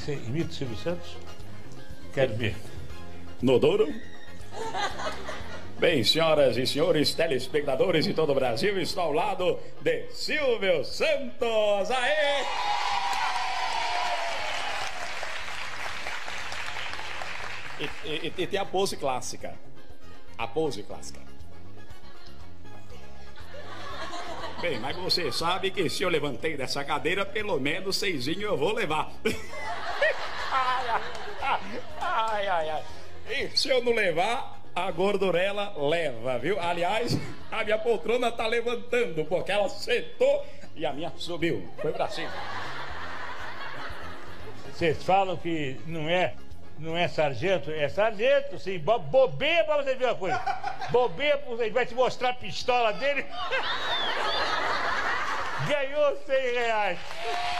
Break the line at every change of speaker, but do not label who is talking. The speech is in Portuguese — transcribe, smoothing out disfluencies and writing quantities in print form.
Você imita o Silvio Santos? Quero ver.
No duro? Bem, senhoras e senhores telespectadores de todo o Brasil, estou ao lado de Silvio Santos. Aê! E tem a pose clássica. A pose clássica. Bem, mas você sabe que se eu levantei dessa cadeira, pelo menos 6 eu vou levar. Ai. E se eu não levar, a gordurela leva, viu? Aliás, a minha poltrona tá levantando, porque ela sentou e a minha subiu. Foi pra cima.
Vocês falam que não é sargento? É sargento, sim. Bobeia pra você ver uma coisa. Bobeia pra você. Vai te mostrar a pistola dele. Ganhou R$100.